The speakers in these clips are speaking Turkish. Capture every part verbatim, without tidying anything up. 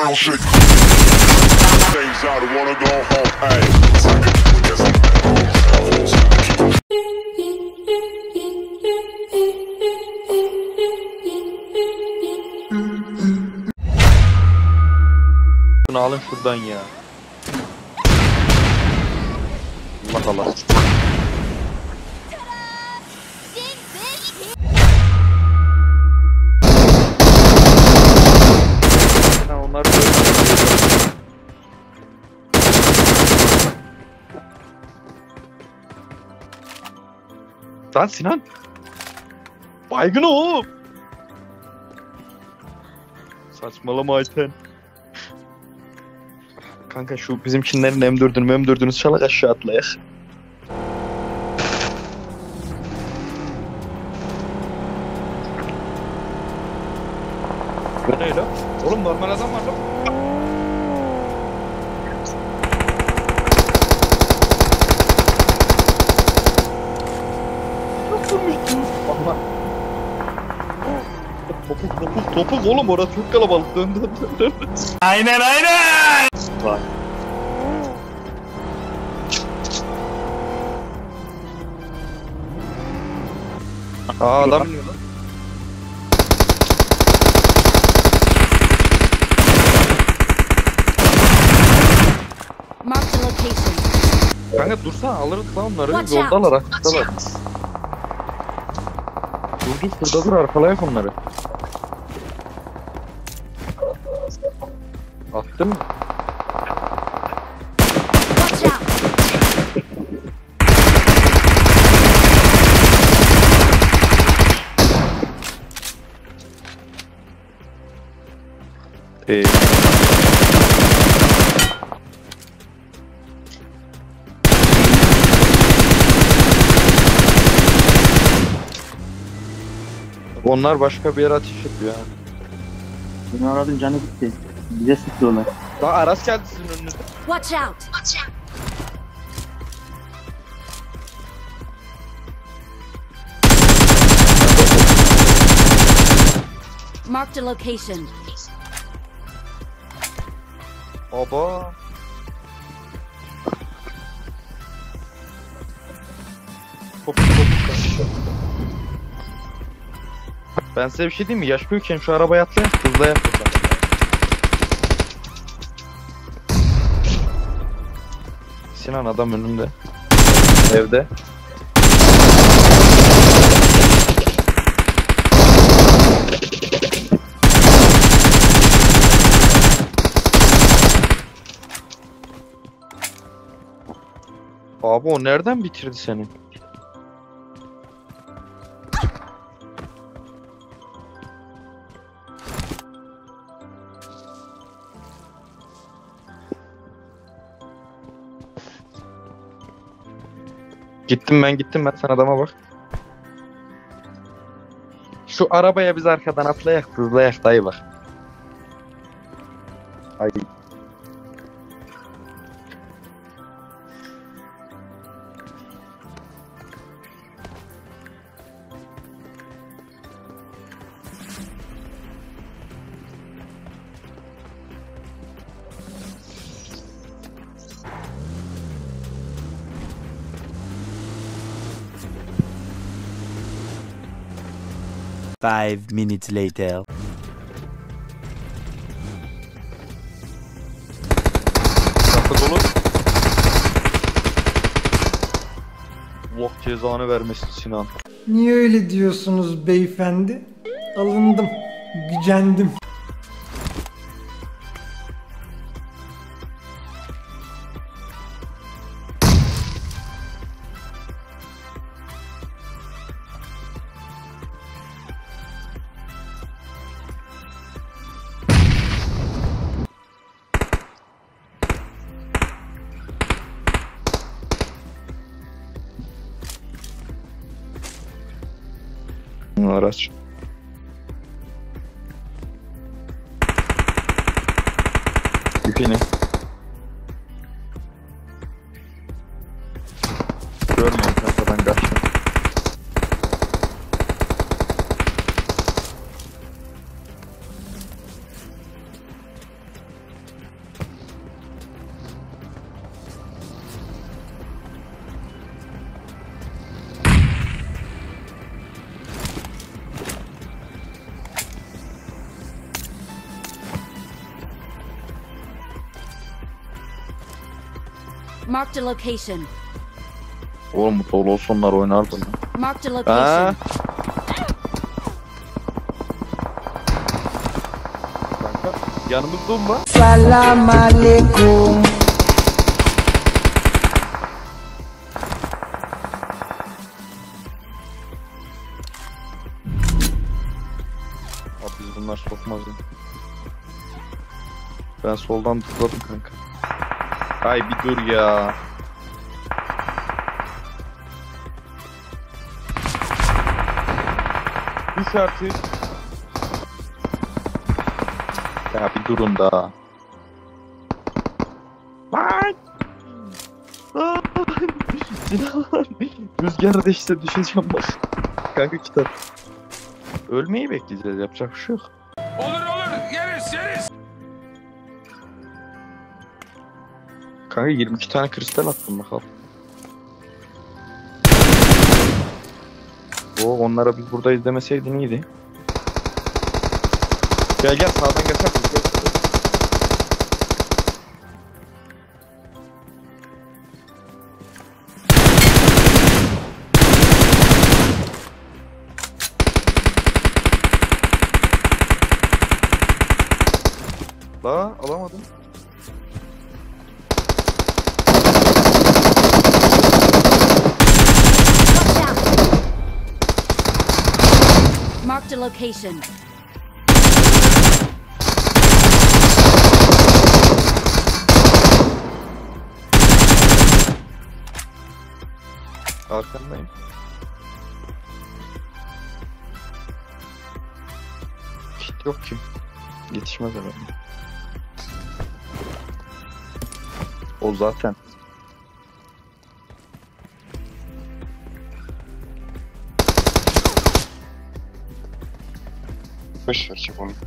ground shake. Things out, wanna go home. Hey, guess I'm Bunu alın şuradan ya. Allah Allah. Ha, onlar böyle. Lan Sinan. Baygın oğlum. Saçmalama Ayten. Kanka şu bizimkinlerin M dördünü M dördünü çalak aşağı atlayak. Bu ne lan? Oğlum normal adam var lan. Çok vurmuşsun. Allah. Topuk topuk topuk oğlum, orası çok kalabalık. Dön dön dön dön. Aynen aynen. Vay. Aa adam iniyor lan. Mark the location. Kanka dursana, alırız lan onları. Watch Yoldalar, out. açıktalar. Dur dur, şurada dur, arkalayak onları. Attın mı? Watch out. Ee. Onlar başka bir yere ateş ediyor ha. Beni aradım, canı gitti. Bize sıkıyorlar. Daha Aras geldi sizin önünüze. Watch out. Watch out. Mark the location. Aba. Topuk topuk karşı. Ben size bir şey diyeyim mi? Yaş büyükken şu arabaya atlayın, hızla yapacağım. Sinan adam önünde. Evde. Abi o nereden bitirdi seni? Gittim ben gittim ben, sen adama bak. Şu arabaya biz arkadan atlayak, hızlayak dayı bak. Ay. Five minutes later. Kapı dolu. Allah cezanı vermesin Sinan. Niye öyle diyorsunuz beyefendi? Alındım, gücendim. Araç. İpini. Görmeyin kafadan kaçtım. Marked a location. Oğlum bu dolu olsunlar oynardı lan. Marked a Ha? location. Kanka yanımızda mı? Selam aleyküm. Abi biz bunlar sokmaz ya. Ben soldan tıkladım kanka. Ay bir dur ya. Düş artık. Ya bir durun da. Lan! Lan! Sinan! Rüzgar değişse düşeceğim bak. Kanka kitap. Ölmeyi bekleyeceğiz, yapacak bir şey yok. Olur olur yeriz yeriz. Kanka yirmi iki tane kristal attım bakalım. Oo, onlara biz burada izlemeseydin iyiydi. Gel gel sağdan geçer. La alamadım. Watch out. Marked a location. Arkandayım. Kit yok ki. Yetişmez herhalde. O zaten. Boş ver çık onu.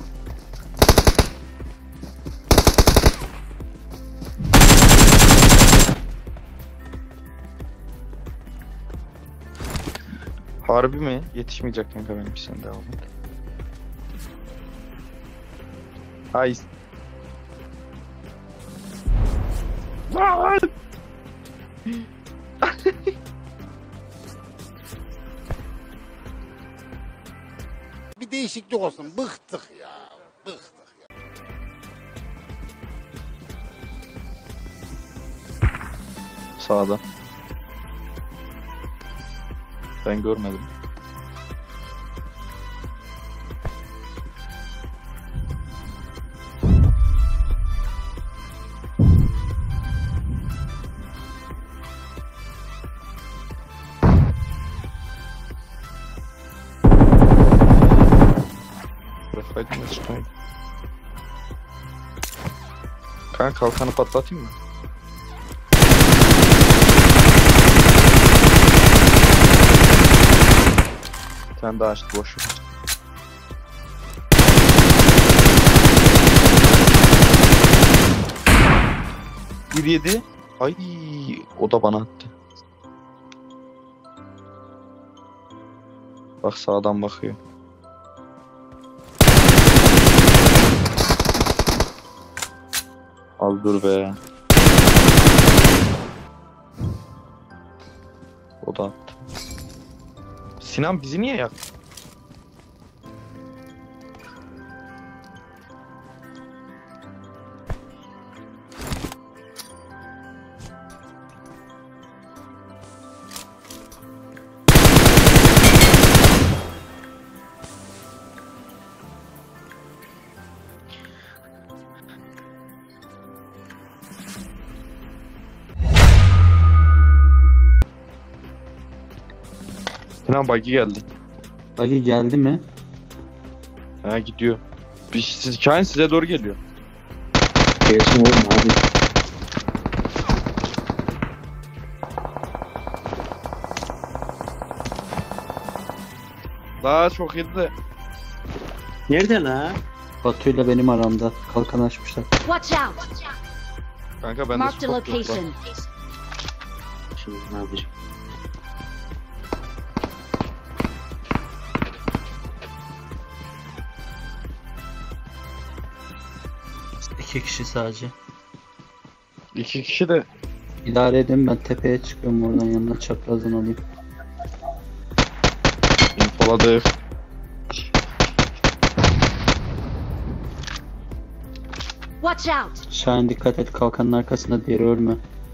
Harbi mi? Yetişmeyecek kanka benim, sen devam et. Ay. Lan! Bir değişiklik olsun. Bıktık ya. Bıktık. Sağda. Ben görmedim. Bırakaydım da çıkmayayım. Kanka kalkanı patlatayım mı? Sen daha açtı boş ver. Bir yedi. Ay o da bana attı. Bak sağdan bakıyor. Az dur be. O da attı. Sinan bizi niye yaktı? Sinan buggy geldi. Ali geldi mi? Ha gidiyor. Bir siz kain size doğru geliyor. Gelsin oğlum hadi. Daha çok yedi. Nerede la? Batu'yla benim aramda. Kalkan açmışlar. Watch out. Kanka ben de Marked a spot yok lan. location. Şimdi ne yapacağım? İki kişi sadece. İki kişi de İdare edin, ben tepeye çıkıyorum, oradan yanına çaprazdan alayım. İnfoladık. Watch out! Şahin dikkat et, kalkanın arkasında, diğeri ölme.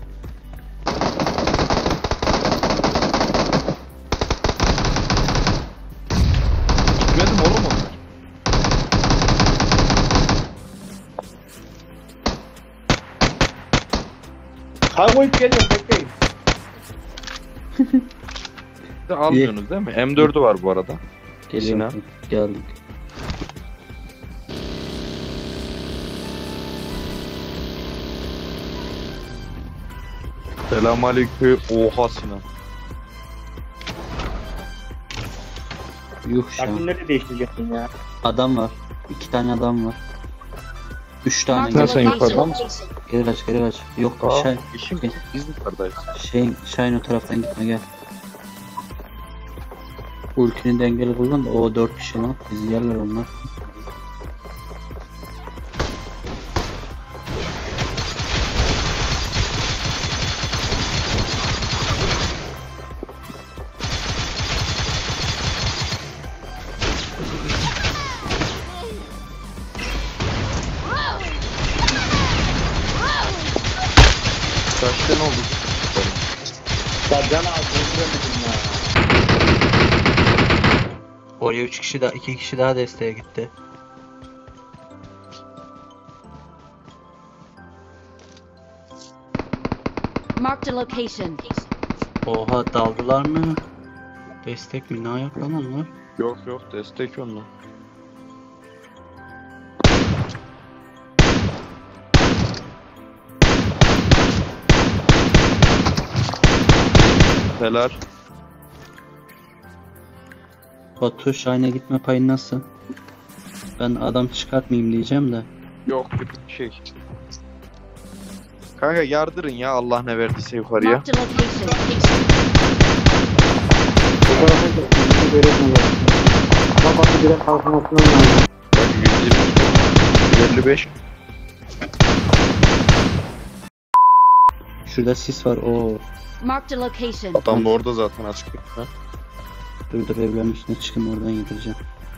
Gitmedim oğlum onlar. Kayboyup geliyorum, bekleyin. Bir de almıyorsunuz değil mi? M dördü var bu arada. Geliyorum. Sinan. Geldik. Selamünaleyküm. Oha Sinan. Yuh Şahin. Takvimleri değiştireceksin ya. Adam var. İki tane adam var. Üç tane. Marked a Nasıl yukarıdan mı? location. Geri kaç, geri kaç. Yok Aa, Şahin. işim biz yukarıdayız. Şeyin, Şahin o taraftan gitme, gel. Ulkinin dengeli kullan da o dört kişi lan. Bizi yerler onlar. Kaç tane oldu? Ya can ağzını göremedim ya. Oraya üç kişi daha, iki kişi daha desteğe gitti. Marked a location. Oha, daldılar mı? Destek mi? Ne ayak lan onlar? Yok yok destek onlar. Neler? Batu, Şahin'e gitme payı nasıl? Ben adam çıkartmayayım diyeceğim de. Yok bir şey. Kanka yardırın ya Allah ne verdiyse yukarıya. Marked a location. Bu tarafa gitsin, bizi göremiyorlar. Bak bak, direkt kalkmasından lazım. Bak yüz yirmi, yüz elli beş. Şurada sis var. Oo. Marked a location. Adam da orada zaten açık. Ha? Dur dur, evlerin üstüne çıkayım, oradan yedireceğim.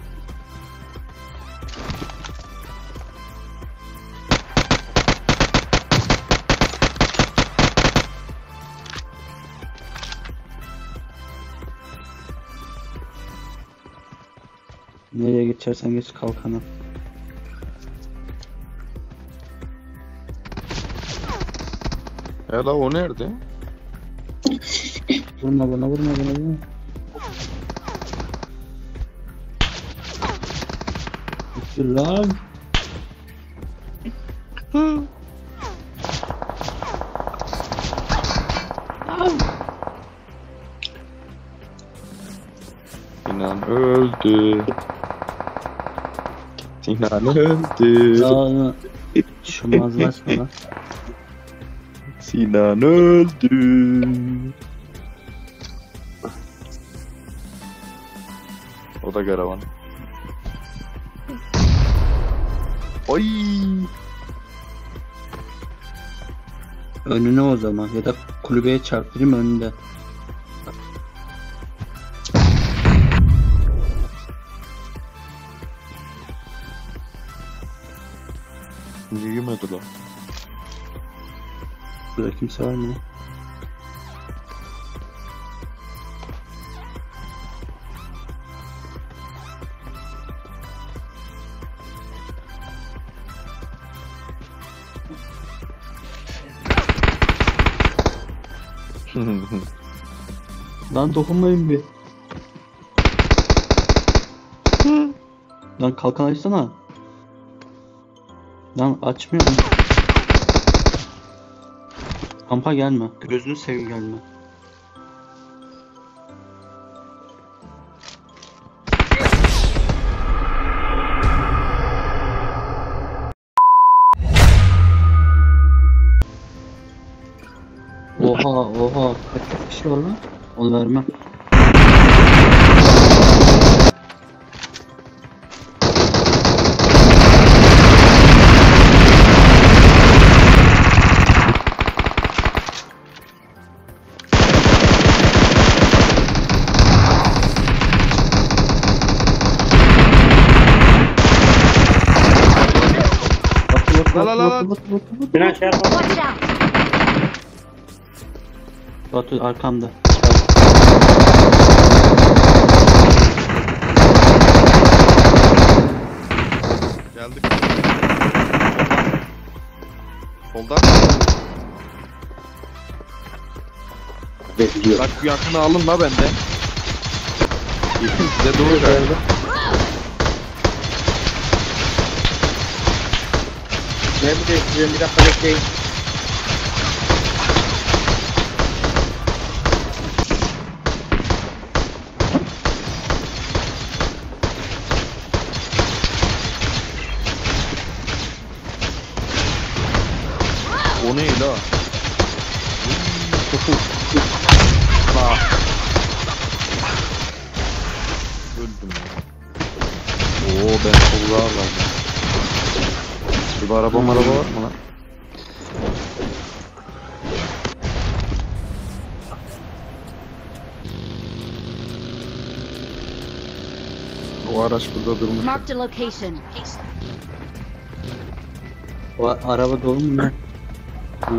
Nereye geçersen geç kalkana. Ya la o nerede? Vurma bana, vurma bana, vurma. Dur lan. Sinan öldü. Sinan öldü. Aa, şu mazlaşma lan. Sinan öldü. O da karavan. Oy. Önüne o zaman, ya da kulübeye çarptırayım önünde. Niye yemedi lan? Burada kimse var mı? Lan dokunmayın bir. Lan kalkan açsana. Lan açmıyor mu? Kampa gelme. Gözünü seveyim, gelme. Oha oha, kaç kişi var lan? Onu vermem. La la la la. Beni aşağı yapma. Watch out! Batu arkamda. Geldik. Soldan. Bekliyor. Bak şu yakını alın la bende. Size doğru geldi. Ne bu değiştiriyorum bir dakika bekleyin. O ne la? La. Öldüm ya. Oo ben solla var. Burada araba araba var mı lan? O araç burada durmuş. Marked a location. O araba dolu mu lan? Hı.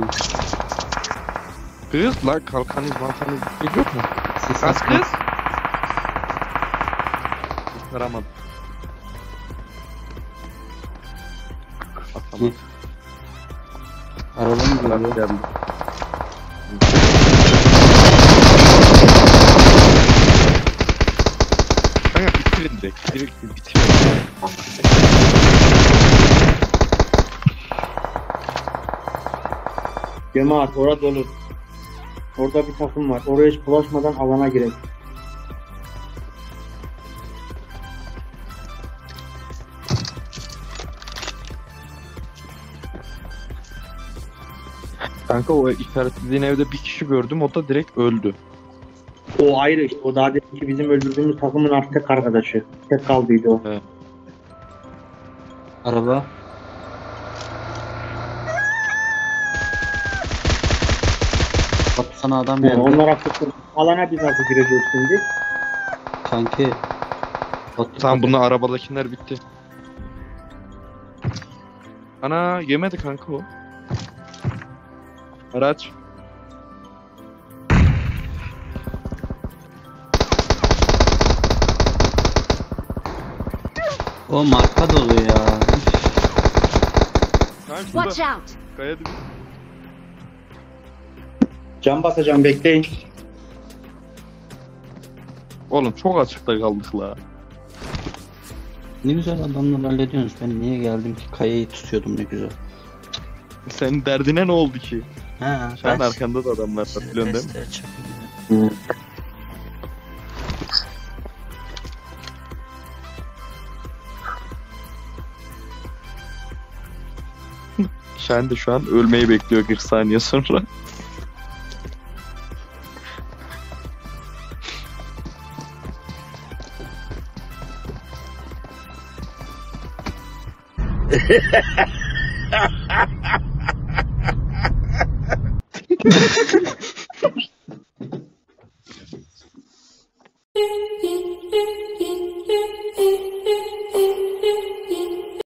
Kız lan kalkanız malkanız bir şey yok mu? Siz Kaç atma. kız? Kurtaramadım. Atamadım. Araba mı Bak geliyor? geldi. Kanka bitirin de. Direkt bitirin. Cemaat orada dolu. Orada bir takım var. Oraya hiç bulaşmadan alana girelim. Kanka o işaretlediğin evde bir kişi gördüm, o da direkt öldü. O ayrı işte. O daha deminki bizim öldürdüğümüz takımın artık tek arkadaşı. Tek kaldıydı o. Araba. Batu sana adam Yani geldi. onlar artık alana biz nasıl gireceğiz şimdi? Kanki. Batu, Tamam bunun arabadakiler bitti. Ana yemedi kanka o. Araç. O marka dolu ya. Kanka Watch şurada. out! Kaya dibinde. Cam basacağım bekleyin. Oğlum çok açıkta kaldık la. Ne güzel adamla hallediyorsunuz. Ben niye geldim ki? Kayayı tutuyordum ne güzel. Senin derdine ne oldu ki? Ha, Şu an arkanda da adamlar var biliyorsun değil mi? Destere çakayım. Şahin de şu an ölmeyi bekliyor kırk saniye sonra.